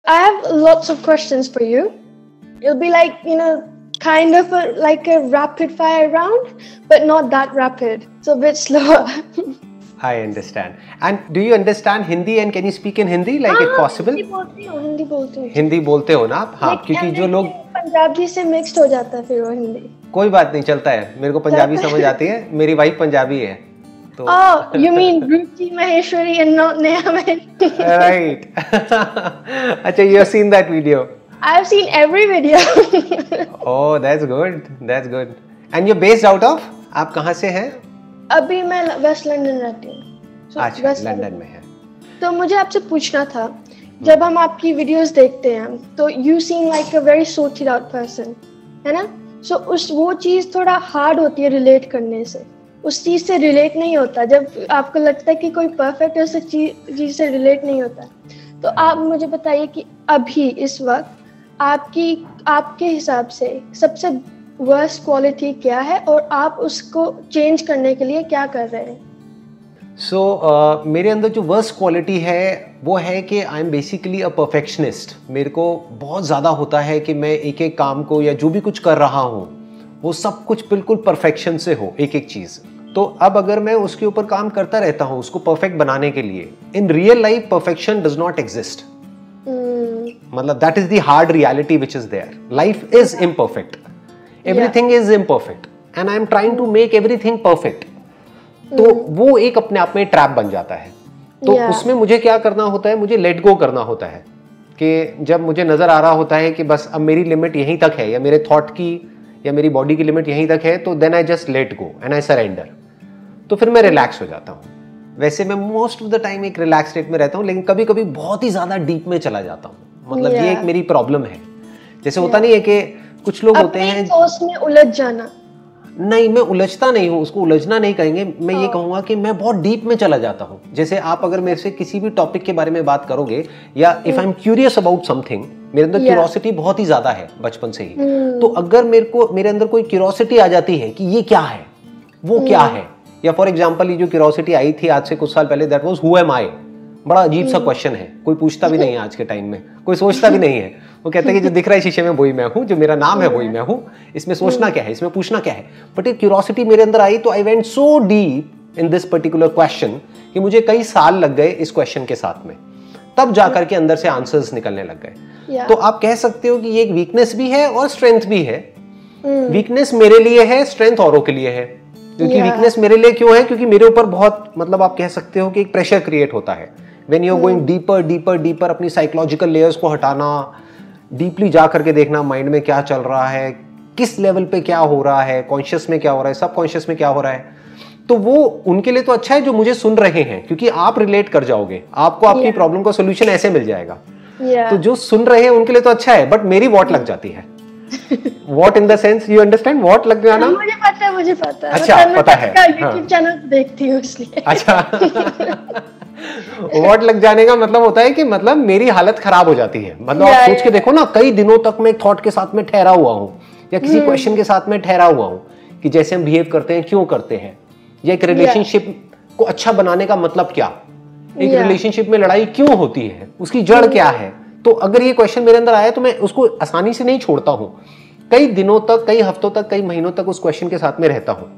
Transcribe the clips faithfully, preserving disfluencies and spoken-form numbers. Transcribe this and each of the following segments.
I have lots of questions for you. It'll be like, you know, kind of a, like a rapid fire round, but not that rapid. So a bit slower. I understand. And do you understand Hindi and can you speak in Hindi? Like it possible? Hindi बोलती हूँ, हिंदी बोलती हूँ. हिंदी बोलते हो ना आप? हाँ, क्योंकि जो लोग पंजाबी से मिक्स्ड हो जाता है फिर वो हिंदी. कोई बात नहीं, चलता है. मेरे को पंजाबी समझ आती है. मेरी वाइफ पंजाबी है. तो Oh, you mean Ruchi Maheshwari and not Neha Maheshwari? Right. अच्छा, you have seen that video? I've seen every video. Oh, that's good. That's good. And you're based out of? आप कहाँ से हैं? अभी मैं वेस्ट लंदन रहती हूँ. So, अच्छा, लंदन में है. तो मुझे आपसे पूछना था, जब हम आपकी वीडियोस देखते हैं तो you seem like a very sorted out person, है ना? So उस वो चीज़ थोड़ा हार्ड होती है रिलेट करने से. उस चीज़ से रिलेट नहीं होता. जब आपको लगता है कि कोई परफेक्ट है उस चीज़ से रिलेट नहीं होता. तो आप मुझे बताइए कि अभी इस वक्त आपकी आपके हिसाब से सबसे वर्स्ट क्वालिटी क्या है और आप उसको चेंज करने के लिए क्या कर रहे हैं? सो so, uh, मेरे अंदर जो वर्स्ट क्वालिटी है वो है कि I am basically a perfectionist. मेरे को बहुत ज़्यादा होता है कि मैं एक एक काम को या जो भी कुछ कर रहा हूँ वो सब कुछ बिल्कुल परफेक्शन से हो, एक एक चीज़. तो अब अगर मैं उसके ऊपर काम करता रहता हूँ उसको परफेक्ट बनाने के लिए, in real life perfection does not exist. मतलब that is the hard reality which is there. Life is imperfect, everything is imperfect and I am trying to make everything perfect. तो वो एक अपने आप में ट्रैप बन जाता है. तो yeah. उसमें मुझे क्या करना होता है, मुझे लेट गो करना होता है कि जब मुझे नजर आ रहा होता है कि बस अब मेरी लिमिट यहीं तक है या मेरे थॉट की या मेरी बॉडी की लिमिट यहीं तक है, तो then I just let go and I surrender. तो फिर मैं रिलैक्स हो जाता हूँ. वैसे मैं मोस्ट ऑफ द टाइम एक रिलैक्स स्टेट में रहता हूँ, लेकिन कभी कभी बहुत ही ज्यादा डीप में चला जाता हूँ. मतलब yeah. ये एक मेरी प्रॉब्लम है. जैसे yeah. होता नहीं है कि कुछ लोग होते हैं सोच में उलझ जाना. नहीं, मैं उलझता नहीं हूँ, उसको उलझना नहीं कहेंगे. मैं ये कहूँगा कि मैं बहुत डीप में चला जाता हूँ. जैसे आप अगर मेरे से किसी भी टॉपिक के बारे में बात करोगे या if I am curious about something, मेरे अंदर क्यूरियोसिटी बहुत ही ज्यादा है बचपन से ही. तो अगर मेरे को मेरे अंदर कोई क्यूरियोसिटी आ जाती है कि ये क्या है, वो क्या है, या फॉर एग्जाम्पल ये जो क्यूरियोसिटी आई थी आज से कुछ साल पहले, that was who am I. बड़ा अजीब सा क्वेश्चन है, कोई पूछता भी नहीं है आज के टाइम में, कोई सोचता भी नहीं है. वो कहते हैं कि जो दिख रहा है शीशे में वही मैं हूँ, जो मेरा नाम है वही मैं हूँ, इसमें सोचना क्या है, इसमें पूछना क्या है. बट एक क्यूरियोसिटी मेरे अंदर आई तो I went so deep in this particular question कि मुझे कई साल लग गए इस क्वेश्चन के साथ में, तब जाकर के अंदर से आंसर्स निकलने लग गए. yeah. तो आप कह सकते हो कि ये एक वीकनेस भी है और स्ट्रेंथ भी है. Weakness mm. मेरे लिए है, स्ट्रेंथ औरों के लिए है. क्योंकि वीकनेस yeah. मेरे लिए क्यों है, क्योंकि मेरे ऊपर बहुत, मतलब आप कह सकते हो कि एक प्रेशर क्रिएट होता है. When you are going deeper deeper deeper, अपनी साइकोलॉजिकल लेयर्स को हटाना, डीपली जा करके देखना माइंड में क्या चल रहा है, किस लेवल पे क्या हो रहा है, कॉन्शियस में क्या हो रहा है, सब कॉन्शियस में क्या हो रहा है. तो वो उनके लिए तो अच्छा है जो मुझे सुन रहे हैं, क्योंकि आप रिलेट कर जाओगे, आपको आपकी प्रॉब्लम का सोल्यूशन ऐसे मिल जाएगा. yeah. तो जो सुन रहे हैं उनके लिए तो अच्छा है, बट मेरी वॉट लग जाती है. वॉट in the sense, you understand वॉट लग जाना? मुझे पता है, मुझे पता है. अच्छा, पता है. यूट्यूब चैनल देखती हूँ इसलिए. अच्छा. वॉट लग जाने का मतलब होता है कि मतलब मेरी हालत खराब हो जाती है. मतलब आप सोच के देखो ना, कई दिनों तक मैं एक थॉट के साथ में ठहरा हुआ हूँ या किसी क्वेश्चन के साथ में ठहरा हुआ हूँ कि जैसे हम बिहेव करते हैं क्यों करते हैं, या एक रिलेशनशिप को अच्छा बनाने का मतलब क्या, एक रिलेशनशिप में लड़ाई क्यों होती है, उसकी जड़ क्या है. तो अगर ये क्वेश्चन मेरे अंदर आया तो मैं उसको आसानी से नहीं छोड़ता हूँ. कई दिनों तक, कई हफ्तों तक, कई महीनों तक उस क्वेश्चन के साथ में रहता हूँ.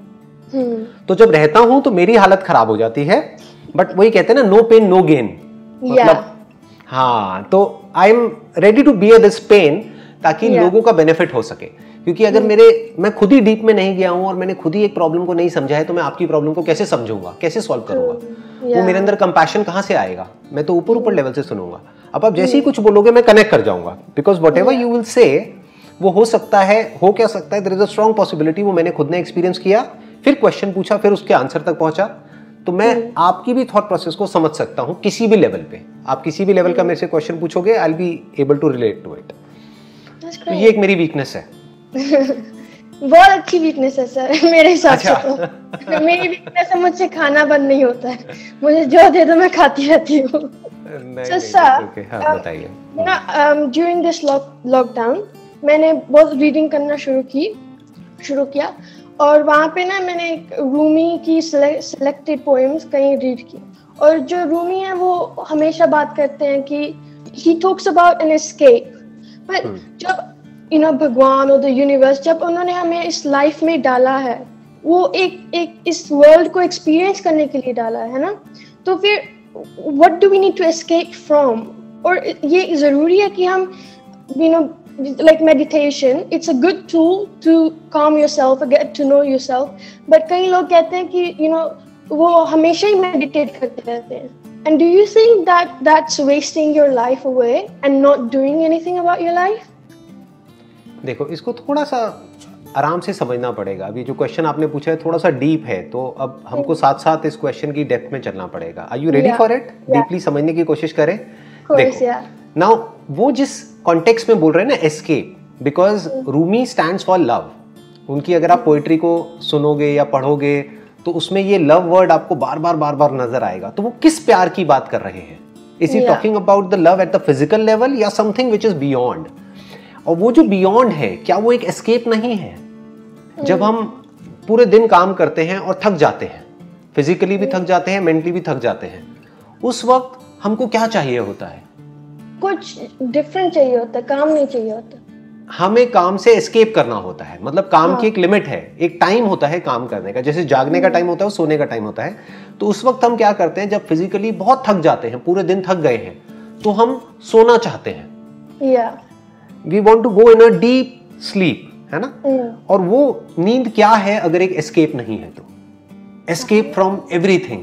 तो जब रहता हूँ तो मेरी हालत खराब हो जाती है. बट वही कहते हैं ना, नो पेन नो गेन. मतलब हाँ, तो I am ready to bear this pain ताकि yeah. लोगों का बेनिफिट हो सके. क्योंकि अगर मेरे मैं खुद ही डीप में नहीं गया हूं और मैंने खुद ही एक प्रॉब्लम को नहीं समझा है, तो मैं आपकी प्रॉब्लम को कैसे समझूंगा, कैसे सॉल्व करूंगा. yeah. वो मेरे अंदर कंपैशन कहां से आएगा? मैं तो ऊपर ऊपर लेवल से सुनूंगा. अब आप जैसे ही कुछ बोलोगे मैं कनेक्ट कर जाऊंगा, because whatever you will say वो हो सकता है, हो क्या सकता है, there is a strong possibility वो मैंने खुद ने एक्सपीरियंस किया, फिर क्वेश्चन पूछा, फिर उसके आंसर तक पहुंचा. तो मैं आपकी भी थॉट प्रोसेस को समझ सकता हूं किसी भी लेवल पे. आप किसी भी लेवल का मेरे से क्वेश्चन पूछोगे, I will be able to relate to it. तो ये एक मेरी वीकनेस है. बहुत अच्छी वीकनेस है सर, मेरे हिसाब से. तो मेरी वीकनेस है, मुझसे खाना बंद नहीं होता है. मुझे जो दे दो मैं खाती रहती हूँ. सर सर बताइए. ड्यूरिंग दिस लॉकडाउन मैंने बहुत रीडिंग करना शुरू की शुरू किया और वहाँ पे ना मैंने एक रूमी की सिलेक्टेड पोएम्स कहीं रीड की. और जो रूमी है वो हमेशा बात करते हैं कि he talks about an escape, but hmm. जब you know भगवान और the universe जब उन्होंने हमें इस life में डाला है, वो एक एक इस world को experience करने के लिए डाला है ना, तो फिर what do we need to escape from? और ये जरूरी है कि हम you know like meditation, it's a good tool to calm yourself, get to know yourself, but कई लोग कहते हैं कि you know वो हमेशा ही meditate करते रहते हैं. And do you think that that's wasting your life away and not doing anything about your life? देखो, इसको थोड़ा सा आराम से समझना पड़ेगा. अभी जो क्वेश्चन आपने पूछा है थोड़ा सा डीप है, तो अब हमको साथ साथ इस क्वेश्चन की डेप्थ में चलना पड़ेगा. Are you ready for it? Deeply समझने की कोशिश करें. देखो, नाउ वो जिस कॉन्टेक्स्ट में बोल रहे हैं ना, escape, because Rumi stands for love. उनकी अगर आप पोइट्री को सुनोगे या पढ़ोगे तो उसमें ये लव वर्ड आपको बार बार बार बार नजर आएगा. तो वो किस प्यार की बात कर रहे हैं? Is he talking about the love at the physical level या समथिंग विच इज बियॉन्ड? और वो जो बियॉन्ड है, क्या वो एक एस्केप नहीं है? जब हम पूरे दिन काम करते हैं और थक जाते हैं, फिजिकली भी थक जाते हैं, मेंटली भी थक जाते हैं, उस वक्त हमको क्या चाहिए होता है? कुछ डिफरेंट चाहिए होता है, काम नहीं चाहिए होता. हमें काम से एस्केप करना होता है. मतलब काम हाँ. की एक लिमिट है, एक टाइम होता है काम करने का. जैसे जागने का टाइम होता है, सोने का टाइम होता है. तो उस वक्त हम क्या करते हैं, जब फिजिकली बहुत थक जाते हैं, पूरे दिन थक गए हैं, तो हम सोना चाहते हैं. yeah. We want to go in a deep sleep, है ना? mm. और वो नींद क्या है अगर एक एस्केप नहीं है तो? Escape from everything.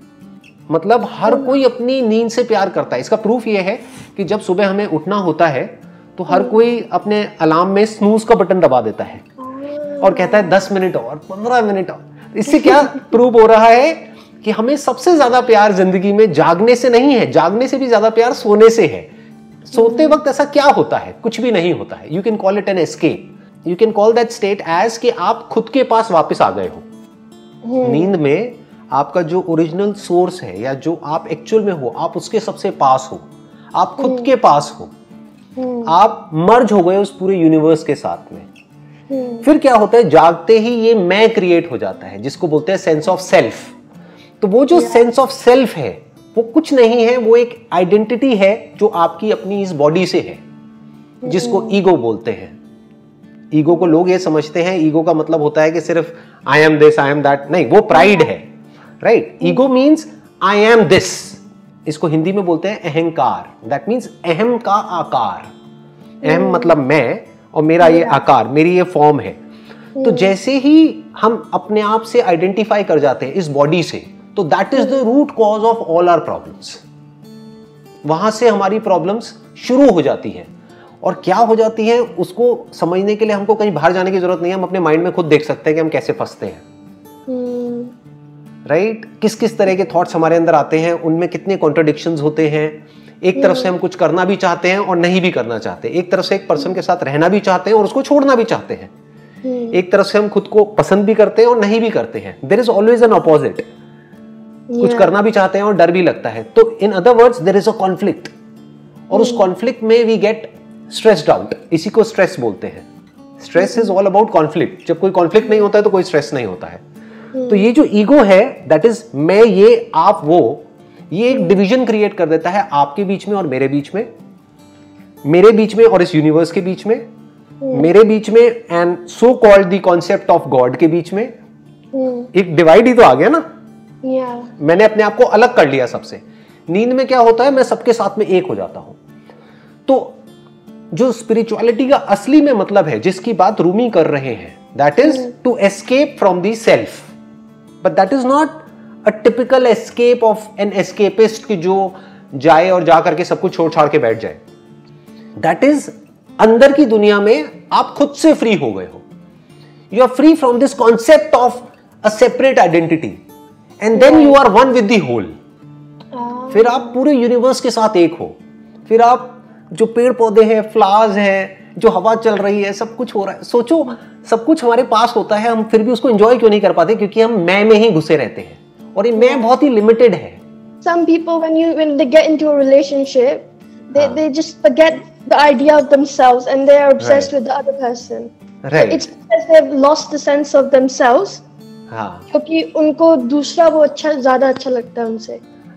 मतलब हर mm. कोई अपनी नींद से प्यार करता है. इसका प्रूफ ये है कि जब सुबह हमें उठना होता है तो हर mm. कोई अपने अलार्म में स्नूज का बटन दबा देता है mm. और कहता है दस मिनट और, पंद्रह मिनट और. इससे क्या प्रूव हो रहा है कि हमें सबसे ज्यादा प्यार जिंदगी में जागने से नहीं है, जागने से भी ज्यादा प्यार सोने से है. सोते वक्त ऐसा क्या होता है? कुछ भी नहीं होता है. You can call it an escape. You can call that state as कि आप खुद के पास वापस आ गए हो. hmm. नींद में आपका जो ओरिजिनल सोर्स है या जो आप एक्चुअल में हो, आप उसके सबसे पास हो, आप खुद hmm. के पास हो. hmm. आप मर्ज हो गए उस पूरे यूनिवर्स के साथ में. hmm. फिर क्या होता है, जागते ही ये मैं क्रिएट हो जाता है, जिसको बोलते हैं सेंस ऑफ सेल्फ. तो वो जो सेंस ऑफ सेल्फ है वो कुछ नहीं है, वो एक आइडेंटिटी है जो आपकी अपनी इस बॉडी से है, जिसको ईगो बोलते हैं. ईगो को लोग ये समझते हैं, ईगो का मतलब होता है कि सिर्फ I am this, I am that. नहीं, वो प्राइड है. Right? Ego means I am this. इसको हिंदी में बोलते हैं अहंकार. दैट मीन्स अहम का आकार. अहम मतलब मैं, और मेरा ये आकार, मेरी ये फॉर्म है. तो जैसे ही हम अपने आप से आइडेंटिफाई कर जाते हैं इस बॉडी से, तो that is the root cause of all our problems. वहां से हमारी प्रॉब्लम्स शुरू हो जाती हैं. और क्या हो जाती है उसको समझने के लिए हमको कहीं बाहर जाने की जरूरत नहीं है. हम अपने माइंड में खुद देख सकते हैं कि हम कैसे फंसते हैं. राइट? right? किस किस तरह के थॉट्स हमारे अंदर आते हैं, उनमें कितने कॉन्ट्रडिक्शंस होते हैं. एक तरफ से हम कुछ करना भी चाहते हैं और नहीं भी करना चाहते. एक तरफ से एक पर्सन के साथ रहना भी चाहते हैं और उसको छोड़ना भी चाहते हैं. एक तरफ से हम खुद को पसंद भी करते हैं और नहीं भी करते हैं. There is always an opposite. Yeah. कुछ करना भी चाहते हैं और डर भी लगता है. तो in other words there is a conflict. और hmm. उस कॉन्फ्लिक्ट में वी गेट स्ट्रेस्ड आउट. इसी को स्ट्रेस बोलते हैं. Stress is all about conflict. जब कोई कॉन्फ्लिक्ट नहीं होता है तो कोई स्ट्रेस नहीं होता है. hmm. तो ये जो ईगो है, दैट इज मैं, ये, आप, वो, ये एक डिवीजन क्रिएट कर देता है आपके बीच में और मेरे बीच में, मेरे बीच में और इस यूनिवर्स के बीच में, hmm. मेरे बीच में and so called the concept of God के बीच में. hmm. एक डिवाइड ही तो आ गया ना. Yeah. मैंने अपने आप को अलग कर लिया सबसे. नींद में क्या होता है, मैं सबके साथ में एक हो जाता हूं. तो जो स्पिरिचुअलिटी का असली में मतलब है, जिसकी बात रूमी कर रहे हैं, that is to escape from the self. But that is not a typical escape of an escapist कि जो जाए और जा करके सब कुछ छोड़ छाड़ के बैठ जाए. दैट इज अंदर की दुनिया में आप खुद से फ्री हो गए हो. You are free from this concept of a separate identity. And then you are one with the whole. फिर आप पूरे यूनिवर्स के साथ एक हो. फिर आप जो पेड़ पौधे हैं, फ्लावर्स हैं, जो हवा चल रही है, सब कुछ हो रहा है. सोचो, सब कुछ हमारे पास होता है, हम फिर भी उसको एंजॉय क्यों नहीं कर पाते? क्योंकि हम मैं में ही घुसे रहते हैं और ये मैं बहुत ही लिमिटेड है. Some people when you when they get into a relationship, they हाँ. they just forget the idea of themselves and they are obsessed right. with the other person. Right. So it's because they've lost the sense of themselves. हाँ. क्योंकि उनको दूसरा वो अच्छा, ज्यादा अच्छा लगता है उनसे.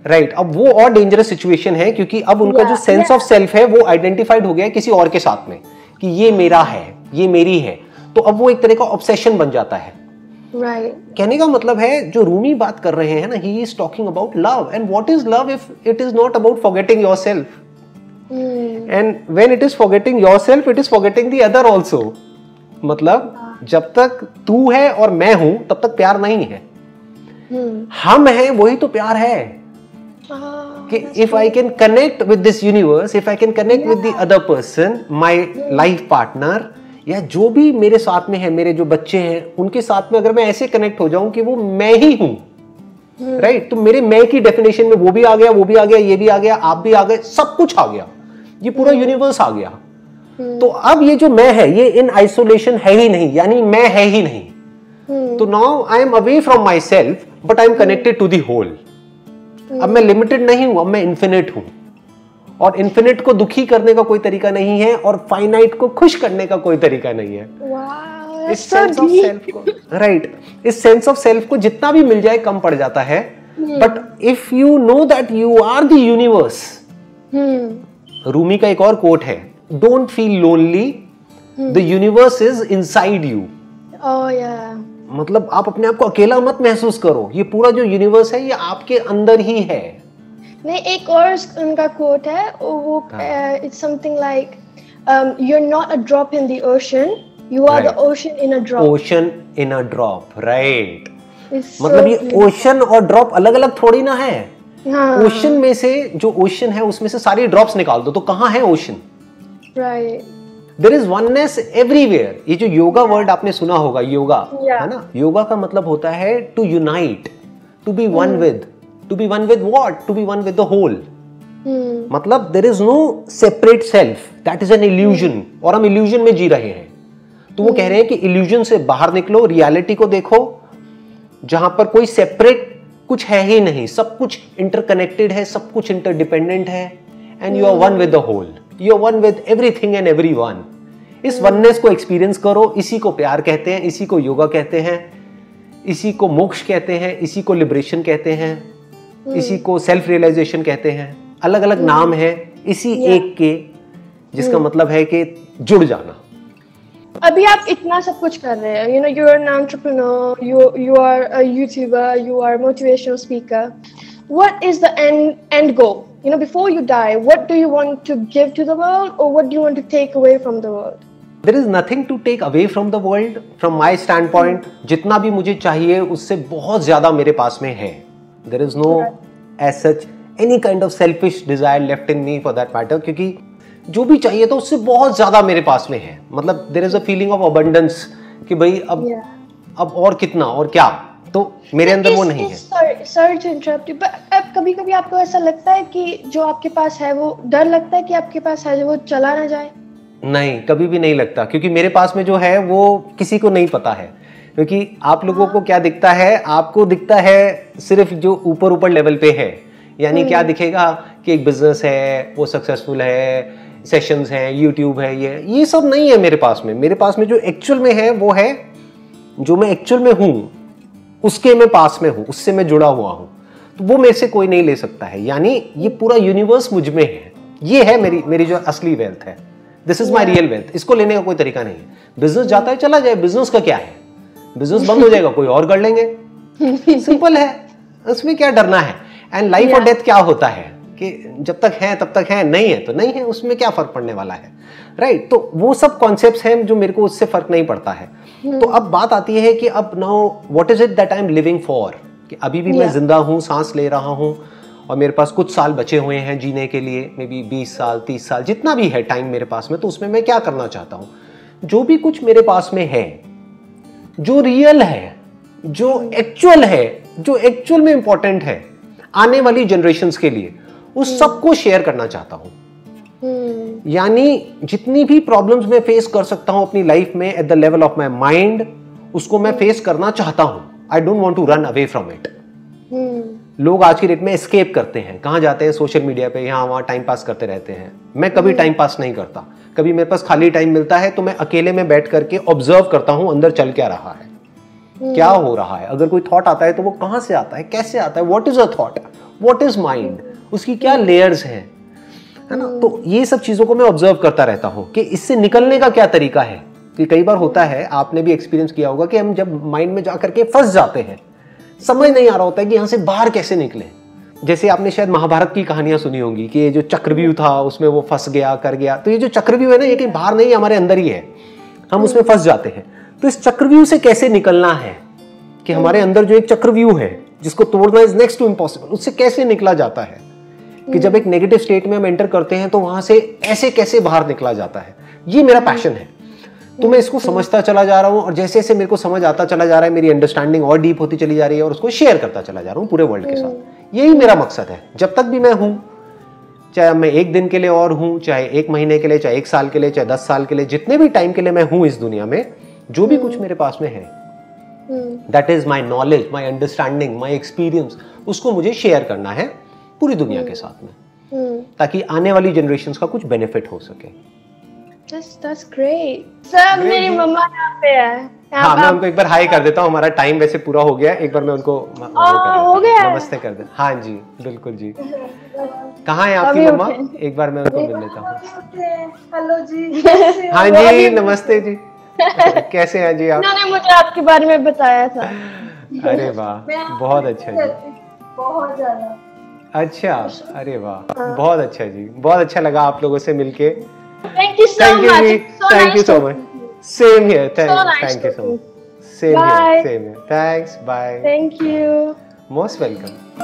राइट right, अब वो और डेंजरस सिचुएशन है क्योंकि अब उनका yeah, जो सेंस ऑफ सेल्फ है वो आइडेंटिफाइड हो गया है किसी और के साथ में कि ये मेरा है, ये मेरी है, तो अब वो एक तरह का ऑब्सेशन बन जाता है। Right. कहने का मतलब है जो रूमी बात कर रहे हैं ना, he is talking about love, and what is love if it is not about forgetting yourself, and when it is forgetting yourself it is forgetting the other also. मतलब जब तक तू है और मैं हूं तब तक प्यार नहीं है, hmm. हम हैं वही तो प्यार है। ah, कि if I can connect with this universe, if I can connect with the other person, my life partner, या जो भी मेरे साथ में है, मेरे जो बच्चे हैं उनके साथ में अगर मैं ऐसे कनेक्ट हो जाऊं कि वो मैं ही हूं, राइट right? तो मेरे मैं की डेफिनेशन में वो भी आ गया, वो भी आ गया, ये भी आ गया, आप भी आ गए, सब कुछ आ गया, ये पूरा यूनिवर्स आ गया। तो अब ये जो मैं है ये इन आइसोलेशन है ही नहीं, यानी मैं है ही नहीं। तो now I am away from my self but I am connected to the whole. अब मैं लिमिटेड नहीं हूं, अब मैं इन्फिनिट हूं, और इन्फिनिट को दुखी करने का कोई तरीका नहीं है और फाइनाइट को खुश करने का कोई तरीका नहीं है। wow, इस सेंस ऑफ सेल्फ को, राइट, इस सेंस ऑफ सेल्फ को जितना भी मिल जाए कम पड़ जाता है। But if you know that you are the universe, Rumi का एक और कोट है, don't feel lonely, the universe is inside you. मतलब आप अपने आप को अकेला मत महसूस करो, ये पूरा जो यूनिवर्स है ये आपके अंदर ही है। नहीं, एक और उनका कोट है, वो it's something like you are not a drop in the ocean, you are the ocean in a drop. Ocean in a drop, right. मतलब ये ओशन और ड्रॉप अलग अलग थोड़ी ना है। ओशन हाँ. में से जो ओशन है उसमें से सारी ड्रॉप्स निकाल दो तो कहाँ है ocean, right. There is oneness everywhere. ये जो योगा वर्ड आपने सुना होगा, योगा yeah. है ना, योगा का मतलब होता है to unite, to be one with, to be one with what? To be one with the whole. hmm. मतलब there is no separate self, that is an illusion, hmm. और हम illusion में जी रहे हैं। तो hmm. वो कह रहे हैं कि illusion से बाहर निकलो, reality को देखो जहां पर कोई separate कुछ है ही नहीं, सब कुछ interconnected है, सब कुछ interdependent है, and you are one with the whole, you are one with everything and everyone। इस oneness को experience करो, इसी को प्यार कहते हैं, इसी को योगा कहते हैं, इसी को मोक्ष कहते हैं, इसी को लिबरेशन कहते हैं, इसी को सेल्फ रियलाइजेशन कहते हैं। अलग अलग hmm. नाम है इसी yeah. एक के, जिसका hmm. मतलब है कि जुड़ जाना। अभी आप इतना सब कुछ कर रहे हैं, you know, you are an entrepreneur, you you are a YouTuber, you are motivational speaker. What is the end end goal? You know, before you die, what do you want to give to the world, और what do you want to take away from the world? There is nothing to take away from the world from my standpoint। जितना भी मुझे चाहिए उससे बहुत ज्यादा मेरे पास में है। There is no as such any kind of selfish desire left in me for that matter, क्योंकि जो भी चाहिए तो उससे बहुत ज्यादा मेरे पास में है। मतलब there is a feeling of abundance कि भाई अब yeah. अब और कितना और क्या, तो मेरे अंदर वो नहीं है। सर टू इंटरप्ट यू, अब कभी कभी आपको ऐसा लगता है कि जो आपके पास है वो डर लगता है कि आपके पास है जो वो चला ना जाए? नहीं, कभी भी नहीं लगता, क्योंकि मेरे पास में जो है वो किसी को नहीं पता है। क्योंकि आप लोगों को क्या दिखता है, आपको दिखता है सिर्फ जो ऊपर ऊपर लेवल पे है, यानी क्या दिखेगा कि एक बिजनेस है, वो सक्सेसफुल है, सेशंस हैं, यूट्यूब है, ये ये सब नहीं है मेरे पास में। मेरे पास में जो एक्चुअल में है वो है जो मैं एक्चुअल में हूँ, उसके मैं पास में हूँ, उससे मैं जुड़ा हुआ हूँ, तो वो मेरे से कोई नहीं ले सकता है। यानी ये पूरा यूनिवर्स मुझ में है, ये है मेरी मेरी जो असली वेल्थ है। This is my real wealth. इसको लेने का कोई तरीका नहीं है। बिजनेस जाता है चला जाए, बिजनेस का क्या है, बिजनेस बंद हो जाएगा, कोई और कर लेंगे, सिंपल है, उसमें क्या डरना है। And life yeah. और डेथ क्या होता है कि जब तक है तब तक है, नहीं है तो नहीं है, उसमें क्या फर्क पड़ने वाला है, राइट right? तो वो सब कॉन्सेप्ट्स हैं जो मेरे को उससे फर्क नहीं पड़ता है। hmm. तो अब बात आती है कि अब now what is it that I am living for, कि अभी भी yeah. मैं जिंदा हूँ, सांस ले रहा हूँ, और मेरे पास कुछ साल बचे हुए हैं जीने के लिए, मे बी बीस साल, तीस साल, जितना भी है टाइम मेरे पास में, तो उसमें मैं क्या करना चाहता हूँ। जो भी कुछ मेरे पास में है, जो रियल है, जो एक्चुअल है, जो एक्चुअल में इंपॉर्टेंट है आने वाली जनरेशंस के लिए, उस सबको शेयर करना चाहता हूँ। यानी जितनी भी प्रॉब्लम्स मैं फेस कर सकता हूँ अपनी लाइफ में at the level of my mind, उसको मैं फेस करना चाहता हूँ। I don't want to run away from it. लोग आज की डेट में एस्केप करते हैं, कहाँ जाते हैं, सोशल मीडिया पे, यहाँ वहाँ टाइम पास करते रहते हैं। मैं कभी टाइम पास नहीं करता। कभी मेरे पास खाली टाइम मिलता है तो मैं अकेले में बैठ करके ऑब्जर्व करता हूँ अंदर चल क्या रहा है, क्या हो रहा है। अगर कोई थॉट आता है तो वो कहाँ से आता है, कैसे आता है, what is a thought, what is mind, उसकी क्या लेयर्स हैं, है ना। तो ये सब चीजों को मैं ऑब्जर्व करता रहता हूँ कि इससे निकलने का क्या तरीका है। कि कई बार होता है, आपने भी एक्सपीरियंस किया होगा कि हम जब माइंड में जाकर के फंस जाते हैं, समझ नहीं आ रहा होता है कि यहाँ से बाहर कैसे निकले। जैसे आपने शायद महाभारत की कहानियां सुनी होंगी कि ये जो चक्रव्यूह था उसमें वो फंस गया कर गया। तो ये जो चक्रव्यूह है ना, ये कहीं बाहर नहीं, हमारे अंदर ही है, हम उसमें फंस जाते हैं। तो इस चक्रव्यूह से कैसे निकलना है, कि हमारे अंदर जो एक चक्रव्यूह है जिसको तोड़ना इज नेक्स्ट टू इम्पॉसिबल, उससे कैसे निकला जाता है। कि जब एक नेगेटिव स्टेट में हम एंटर करते हैं तो वहां से ऐसे कैसे बाहर निकला जाता है, ये मेरा पैशन है। तो मैं इसको समझता चला जा रहा हूँ, और जैसे जैसे मेरे को समझ आता चला जा रहा है, मेरी अंडरस्टैंडिंग और डीप होती चली जा रही है, और उसको शेयर करता चला जा रहा हूँ पूरे वर्ल्ड के साथ। यही मेरा मकसद है। जब तक भी मैं हूँ, चाहे मैं एक दिन के लिए और हूँ, चाहे एक महीने के लिए, चाहे एक साल के लिए, चाहे दस साल के लिए, जितने भी टाइम के लिए मैं हूँ इस दुनिया में, जो भी कुछ मेरे पास में है, that is my knowledge, my understanding, my experience, उसको मुझे शेयर करना है पूरी दुनिया के साथ में, ताकि आने वाली जनरेशंस का कुछ बेनिफिट हो सके। That's that's great. सर मेरी मम्मा यहाँ पे है। हाँ, मैं उनको एक बार हाई कर देता हूँ। हमारा टाइम वैसे पूरा हो गया, एक बार मैं उनको हो गया, नमस्ते कर दे। हाँ जी, बिल्कुल जी। कहाँ है आपकी मम्मा? एक बार मैं उनको मिल लेता हूँ। हेलो जी। हाँ जी, नमस्ते जी। कैसे हैं जी आप? उन्होंने मुझे आपके बारे में बताया था। अरे वाह, बहुत अच्छा जी। बहुत ज्यादा अच्छा, अरे वाह, बहुत अच्छा जी, बहुत अच्छा लगा आप लोगों से मिलके। Thank you so Thank you much. Ji, So thank nice you so talking much. to you. Same here, So thank nice thank you so talking. much. Same Bye. here, same here. Thanks, bye. Thank you. Most welcome.